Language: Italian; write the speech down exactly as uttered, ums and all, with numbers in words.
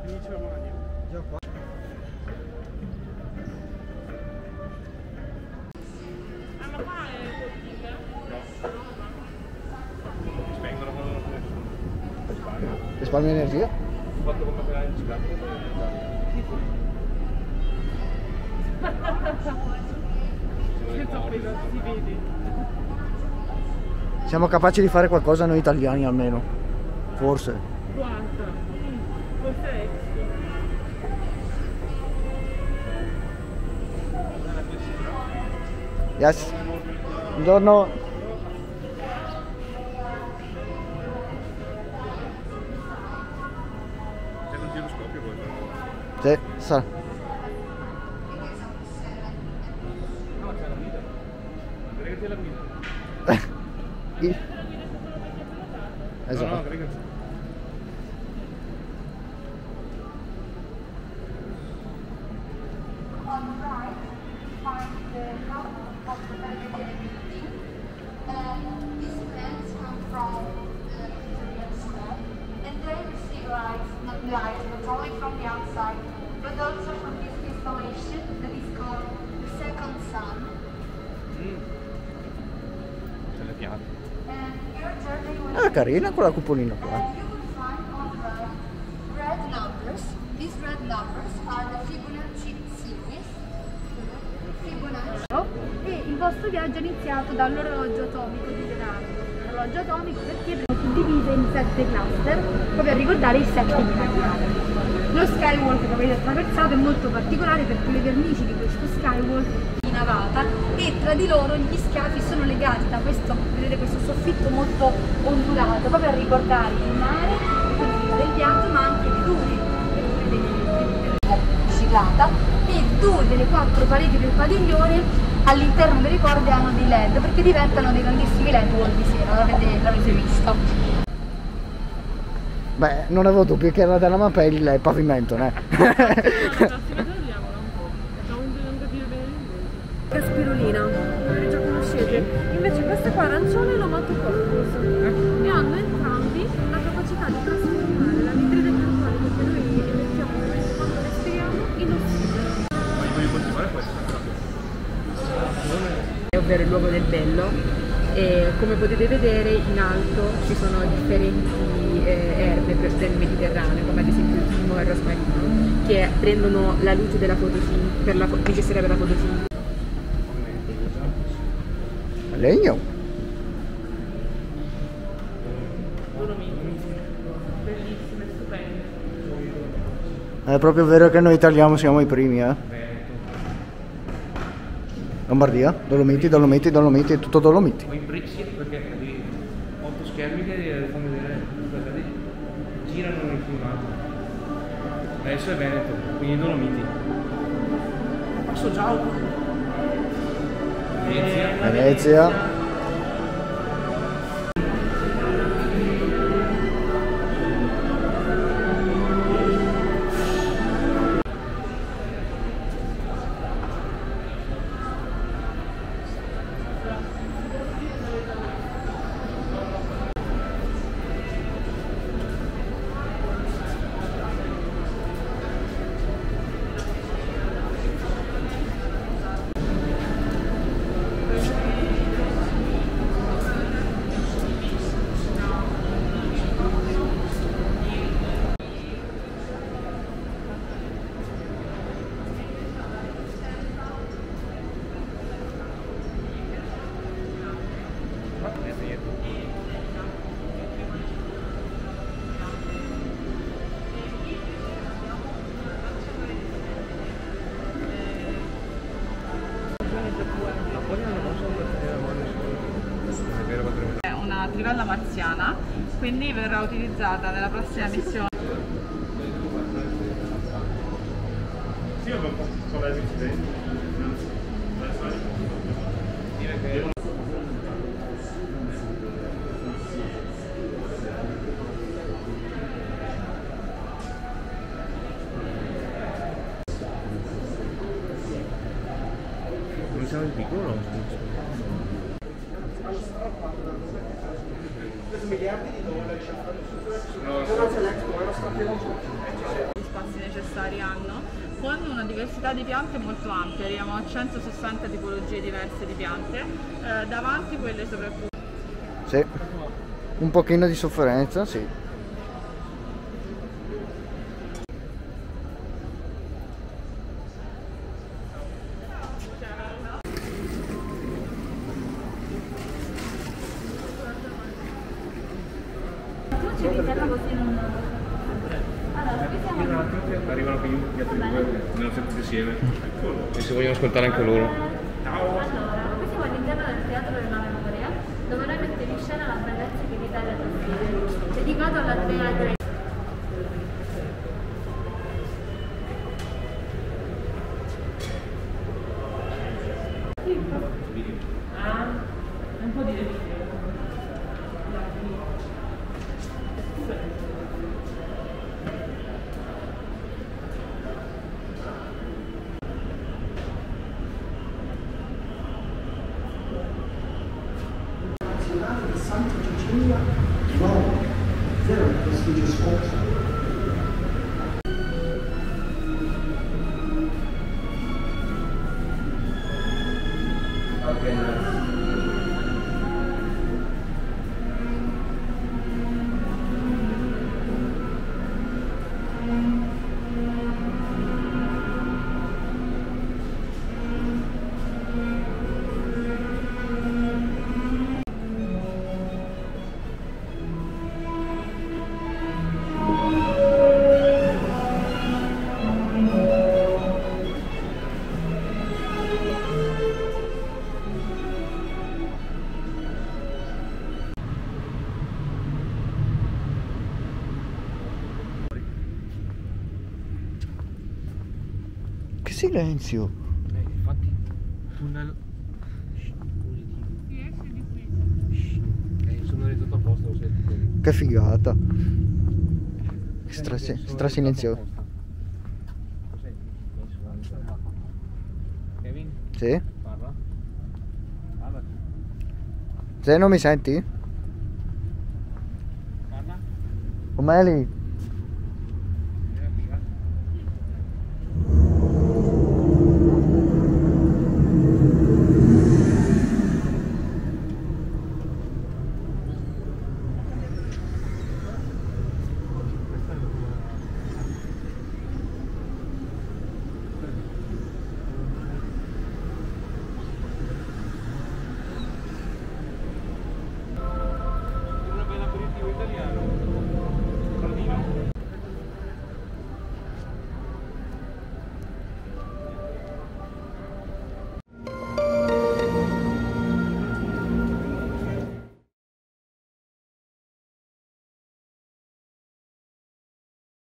Già qua. Ah, ma qua è colpita? No. Spengono quando non ce ne sono. Risparmio energia? Ho fatto come per il ciclato. Si vede. Siamo capaci di fare qualcosa noi italiani almeno. Forse. Guarda. Questo è extra. Yes. Buongiorno. C'è un giroscopio poi. Sì, sa. No, c'è la guida. Vedete che c'è la guida. I- No, no, Esatto. credo che c'è. On the right, find the house of the Belvedere building. And these plants come from the Victorian Square, and they receive light, not light, not only from the outside, but also from this installation that is called the Second Sun. C'è le piante. And your journey will Ah, carina quella cupolina qua. And you will find on the right red numbers. These red numbers are the Fibonacci series. Fibonacci. E il vostro viaggio è iniziato dall'orologio atomico di Leonardo. L'orologio atomico perché è suddiviso in sette cluster, proprio a ricordare i sette immaginari. Lo skywalk che avete attraversato è molto particolare perché le vernici di questo skywalk in navata e tra di loro gli scafi sono legati da questo, vedete, questo soffitto molto ondulato, proprio a ricordare il mare, del viaggio, ma anche le dune, le dune della bicicletta, e due delle quattro pareti del padiglione all'interno delle corde hanno dei led perché diventano dei grandissimi led all di sera, l'avete, l'avete visto. Beh, non avevo dubbi che era della mappa il il pavimento, ne? La prossima tagliamola un po'. Non non capire bene l'inglese. La spirulina, voi già conoscete. Invece questa qua arancione l'ho matto corpus. E hanno entrambi la capacità di trasformare l'anidride carbonica che noi emettiamo quando respiriamo in ossigeno. Ma io voglio continuare questo. Ovvero il luogo del bello. E come potete vedere in alto ci sono differenti eh, erbe per- del Mediterraneo, come ad esempio il timo e il rosmarino, che prendono la luce della fotosintesi, per la fo- necessaria per la fotosintesi. Legno. Bellissime, stupende. È proprio vero che noi italiani siamo i primi, eh? Lombardia, Dolomiti, Dolomiti, Dolomiti, tutto Dolomiti. Poi in Brexit perché di otto schermi che fanno vedere, guardate, girano nei filmati. Adesso è Veneto, quindi Dolomiti. Passo già. Venezia. Venezia. È una trivella marziana, quindi verrà utilizzata nella prossima missione. Sì, ho sono le esistenze. Dire che non siamo di piccolo, no? miliardi di dollari. No, Però c'è l'expo, è una strategia. spazi necessari hanno, con una diversità di piante molto ampia, arriviamo a centosessanta tipologie diverse di piante, eh, davanti quelle soprattutto. Sì, un pochino di sofferenza, sì. Arrivano qui gli altri due, andiamo sempre insieme e se vogliono ascoltare anche loro. Allora, qui siamo all'interno del Teatro della Memoria, dove noi mettiamo in scena la bellezza che l'Italia possiede, dedicato alla Dea Grecia. Ah, un po' di video. Santa Cecilia di Roma, very prestigious altar. Che silenzio! Eh, infatti, tunnel. Si esce di qui. Eh, sono ridotto apposta, lo senti. Che figata! Stra, stra silenzioso. Kevin, Sì? parla. Parla. Se non mi senti? Parla. Com'è lì?